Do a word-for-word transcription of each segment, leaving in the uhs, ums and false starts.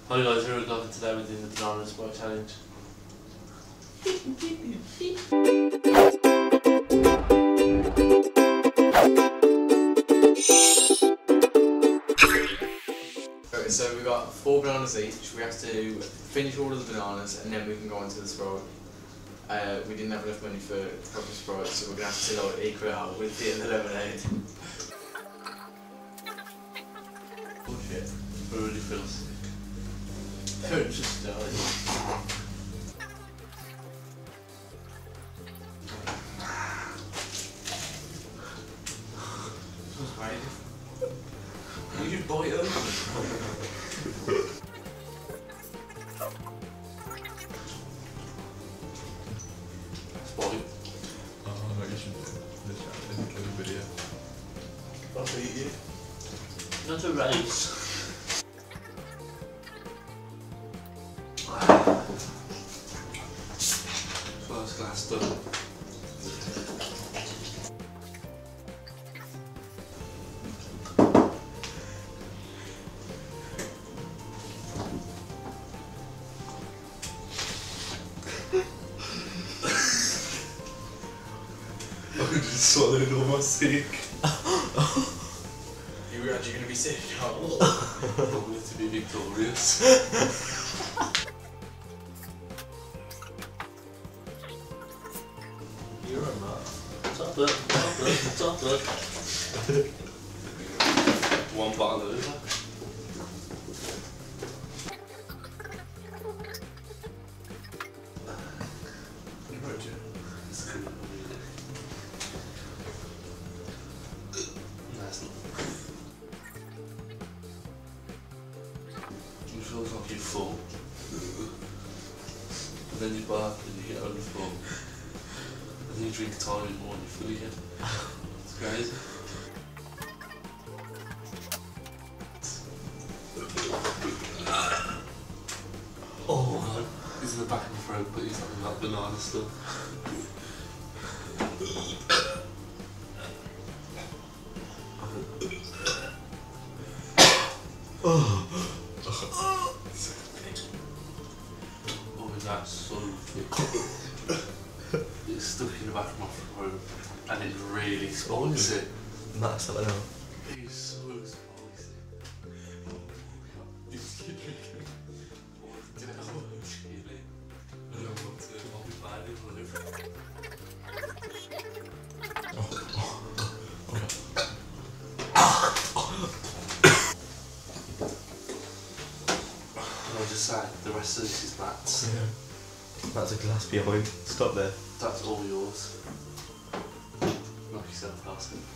Hi guys, we're UGLOV and today we're doing the banana and Sprite challenge. Okay, so we've got four bananas each. We have to finish all of the bananas and then we can go on to the Sprite. Uh, we didn't have enough money for proper Sprite, so we're going to have to like, equal it out with the, the lemonade. Oh shit, it really feels sick. It just died. You just bite it open. Sprite. Oh, you should do this in the video. I'll beat you. Not a race. First glass done. I just swallowed all my sick. You were actually going to be sick. Oh. I wanted to be victorious. You're a nut. Top it, top it, top it. One bottle over. It feels like you're full, and then you bark and you get only full, and then you drink a tiny bit more and you're full again. It's crazy. Oh man, he's in the back of my throat, but he's having that banana still. Oh. Oh, that's so thick. It's stuck in the back of my throat and it's really spicy. That's what I know. It's so spicy. Just keep drinking. Oh, did I know I'm chilly? I don't want to. I'll be bad in life. I'll just say, the rest of this is Matt's. Yeah. That's a glass behind. Stop there. That's all yours. Knock yourself past it.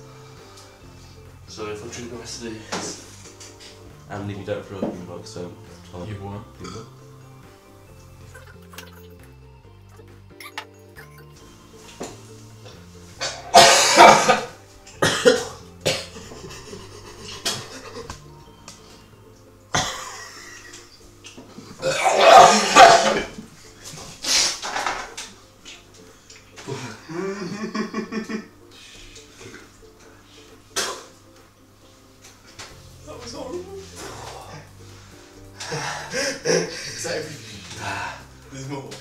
So if I drink the rest of these... And if you don't throw up in the box, so... You've won. You won. That was horrible. Is that everything? There's more.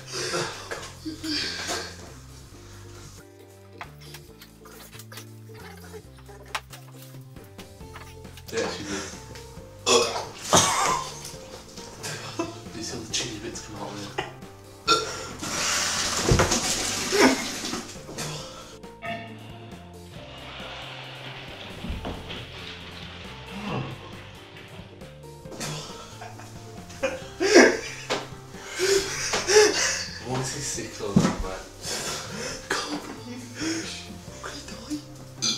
Yeah, she did. You see all the chili bits come out of it. Why is he sick like that, man? Can't breathe. I'm gonna die.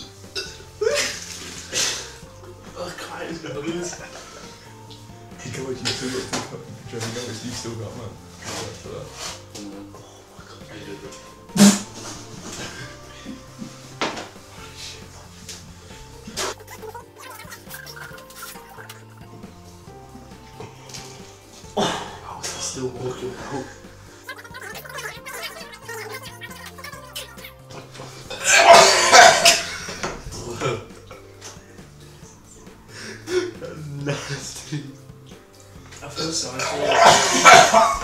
I can't even nose. He got you still got the fucking Jeremy Notice, you still got man. For that. Oh my god, I did it. How is he still walking out? Nasty. I feel sorry for you.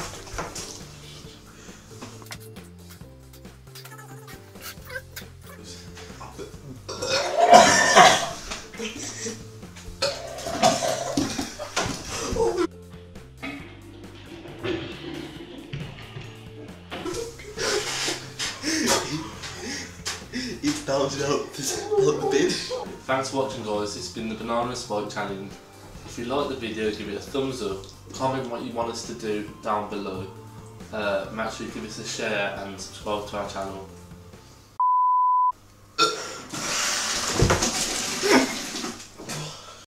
It's bouncing out the bin. Thanks for watching, guys. This has been the Banana Spike Challenge. If you like the video, give it a thumbs up, comment what you want us to do down below, uh, make sure you give us a share and subscribe to our channel.